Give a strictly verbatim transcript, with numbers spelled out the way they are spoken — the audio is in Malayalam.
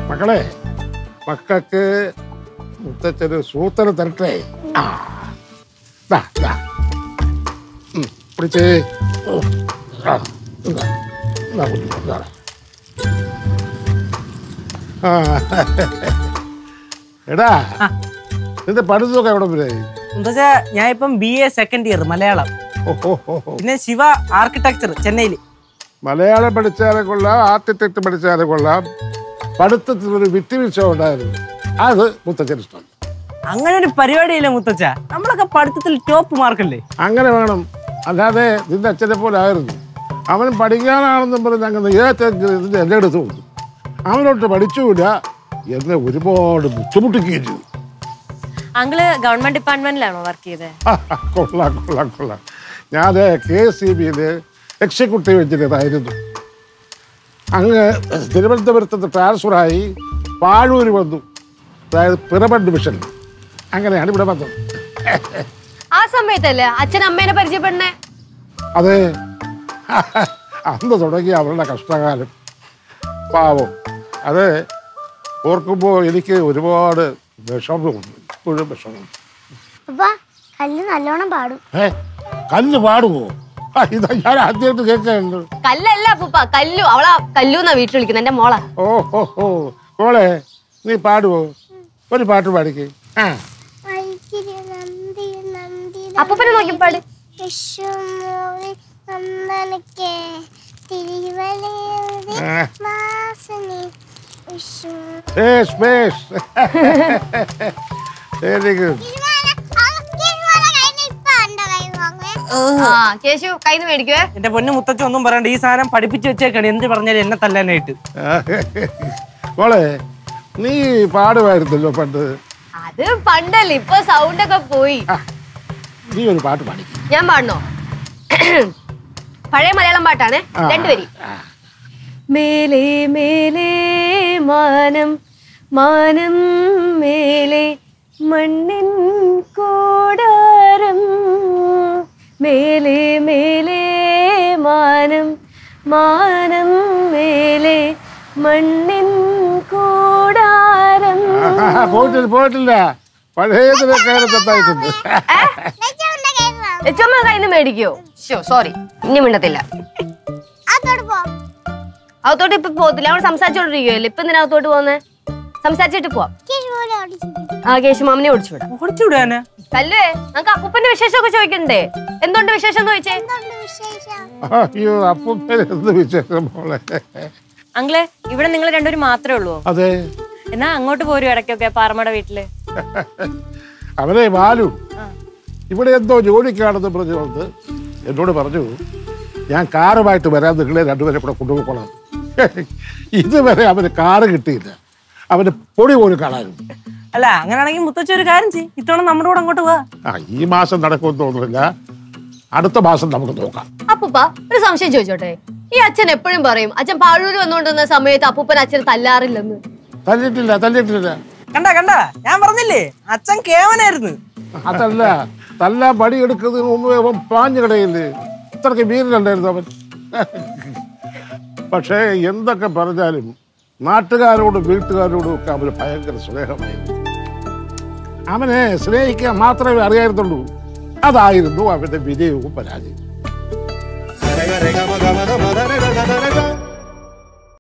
മക്കളെ മക്കൾക്ക് മുത്തച്ഛന് സൂത്തരം തരട്ടെ. പിടിച്ചേ. എടാ നിന്റെ പഠിത്തമൊക്കെ എവിടെ പോയി? എന്താ ഞാൻ ഇപ്പം B A second year Malayalam. പിന്നെ ശിവ ആർക്കിടെക്ചർ ചെന്നൈയില്. മലയാളം പഠിച്ചാലും കൊള്ളാം, ആർക്കിടെക്ട് പഠിച്ചാലും കൊള്ളാം. പഠിത്തത്തിൽ ഒരു വിട്ടുവീഴ്ച ഉണ്ടായിരുന്നു, അത് മുത്തച്ഛന് ഇഷ്ടം. അങ്ങനെ ഒരു പരിപാടിയില്ല മുത്തച്ഛ, നമ്മളൊക്കെ പഠിത്തത്തിൽ ടോപ്പ് മാർക്കല്ലേ. അങ്ങനെ വേണം, അല്ലാതെ നിന്റെ അച്ഛനെ പോലെ ആയിരുന്നു. അവൻ പഠിക്കാനാണെന്നും പറഞ്ഞ് അങ്ങനെ ഏതെങ്കിലും എൻ്റെ അടുത്ത് കൊടുത്തു. അവനോട്ട് പഠിച്ചുകൂല, എന്നെ ഒരുപാട് ബുദ്ധിമുട്ടിക്കുകയും ചെയ്തു. അങ്കിള് ഗവൺമെന്റ് ഡിപ്പാർട്ട്മെന്റിലാണോ വർക്ക് ചെയ്തത്? കൊള്ളാം കൊള്ളാം കൊള്ളാം. ഞാൻ കെ എസ് ഇ ബിയില് എക്സിക്യൂട്ടീവ് എഞ്ചിനീയർ ആയിരുന്നു. അങ്ങ് തിരുവനന്തപുരത്ത് ട്രാൻസ്ഫറായി പാഴൂര് വന്നു, അതായത് പിറമൺ ഡിവിഷൻ. അങ്ങനെയാണ് ഇവിടെ വന്നത്. ആ സമയത്തല്ലേ അച്ഛൻ അമ്മേനെ പരിചയപ്പെടുന്നേ? അതെ, അന്ന് തുടങ്ങി അവരുടെ കഷ്ടകാലം. പാവം, അത് ഓർക്കുമ്പോൾ എനിക്ക് ഒരുപാട് വിഷമമുണ്ട്, ഇപ്പോഴും വിഷമമുണ്ട്. കല്ല് നല്ലോണം പാടും. ഏ കല്ല് പാടുമോ? ഇതാ ഞാൻ ആദ്യമായിട്ട് കേൾക്കുന്നുണ്ട്. കല്ലല്ല അപ്പൂപ്പ, കല്ലു. അവളാ കല്ലൂന്നാ വീട്ടിൽ വിളിക്കുന്നത്, എന്റെ മോളാ. ഓ ഹോ ഹോ മോളെ, നീ പാടുവോ? ഒരു പാട്ട് പാടിക്കേ. അപ്പൂപ്പനെ നോക്കി പാട്. കേശു കൈന്ന് മേടിക്കുവേ. എന്റെ പൊന്നു മുത്തച്ഛൻ ഒന്നും പറയണ്ട, ഈ സാധനം പഠിപ്പിച്ചു വെച്ചേക്കാണ്, എന്ത് പറഞ്ഞാലും എന്നെ തല്ലാനായിട്ട്. മോളെ നീ പാടുമായിരുന്നല്ലോ പണ്ട്. അത് പണ്ടല്ലേ, ഇപ്പൊ സൗണ്ട് ഒക്കെ പോയി. നീ ഒരു പാട്ട് പാടി. ഞാൻ പാടണോ? പഴയ മലയാളം പാട്ടാണ്, രണ്ടുപേരി. മേലേ മേലേ മാനം മാനം മേലേ മണ്ണിൻ കൂടാരം, മേലേ മേലേ മാനം മാനം മേലേ മണ്ണിൻ കൂടാരം. പോയിട്ടില്ല പോയിട്ടില്ല പഴയതിനൊക്കെ തെറ്റായിട്ടുണ്ട്. കയ്യിൽ മേടിക്കോ? സോറി, ഇനി മിണ്ടത്തില്ല. അകത്തോട്ട് ഇപ്പൊ പോകത്തില്ല, അവൾ സംസാരിച്ചോണ്ടിരിക്കുവല്ലേ. ഇപ്പൊ എന്തിനാ അകത്തോട്ട് പോകുന്നേ? സംസാരിച്ചിട്ട് പോവാം. ആ കേശു മാമനെ ഓടിച്ചു വിടാം. ഓടിച്ചു വിടാന് കല്ലുവേ, നമുക്ക് അപ്പൂപ്പന്റെ വിശേഷമൊക്കെ ചോദിക്കണ്ടേ? എന്തുകൊണ്ട് വിശേഷം എന്ന് ചോദിച്ചേ? അയ്യോ അപ്പൂപ്പൻ എന്ത് വിശേഷം മോളെ? അങ്കിളെ, ഇവിടെ നിങ്ങൾ രണ്ടുപേരും മാത്രമേ ഉള്ളൂ? അതെ. എന്നാ അങ്ങോട്ട് പോരും ഇടയ്ക്കൊക്കെ, പാറമ്മയുടെ വീട്ടില്. അവനെ ബാലു ഇവിടെ എന്തോ ജോലിക്കാണെന്ന് പറഞ്ഞുകൊണ്ട് എന്നോട് പറഞ്ഞു, ഞാൻ കാറുമായിട്ട് വരാൻ നിങ്ങളെ രണ്ടുപേരെ കൂടെ കൊണ്ടുപോകണം. ഇതുവരെ അവന് കാറ് കിട്ടിയില്ല, അവന് പൊടി പോലും കാണാനുണ്ട്. അല്ല, അങ്ങനെയാണെങ്കിൽ മുത്തച്ഛൻ ഒരു കാര്യം ചെയ്യും, ഇത്തവണ നമ്മുടെ കൂടെ അങ്ങോട്ട് പോവാ. ആ ഈ മാസം നടക്കുമെന്ന് തോന്നുന്നില്ല, അടുത്ത മാസം നമുക്ക് നോക്കാം. അപ്പൂപ്പ ഒരു സംശയം ചോദിച്ചോട്ടെ, ഈ അച്ഛൻ എപ്പോഴും പറയും അച്ഛൻ പാഴൂര് വന്നുകൊണ്ടിരുന്ന സമയത്ത് അപ്പൂപ്പൻ അച്ഛൻ തല്ലാറില്ലെന്ന്. തല്ലിട്ടില്ല തല്ലിട്ടില്ല. കണ്ട കണ്ട, ഞാൻ പറഞ്ഞില്ലേ അച്ഛൻ കേവനായിരുന്നു. അതല്ല, തല്ലാൻ പടിയെടുക്കുന്നതിന് മുമ്പ് അവൻ പാഞ്ഞു കിടയില്ലേ, ഇത്രയ്ക്ക് വീരനുണ്ടായിരുന്നു അവൻ. പക്ഷേ എന്തൊക്കെ പറഞ്ഞാലും നാട്ടുകാരോടും വീട്ടുകാരോടും ഒക്കെ അവന് ഭയങ്കര സ്നേഹമായിരുന്നു. അവനെ സ്നേഹിക്കാൻ മാത്രമേ അറിയായിരുന്നുള്ളൂ. അതായിരുന്നു അവന്റെ വിജയവും പരാജയവും.